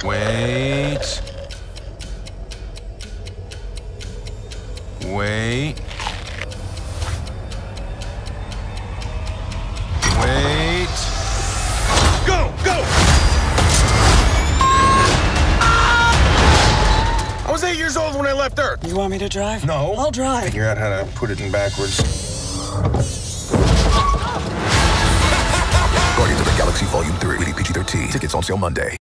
Wait. Wait. Wait. Go! Go! I was 8 years old when I left Earth. You want me to drive? No. I'll drive. Figure out how to put it in backwards. Guardians of the Galaxy Volume 3. Rated PG-13. Tickets on sale Monday.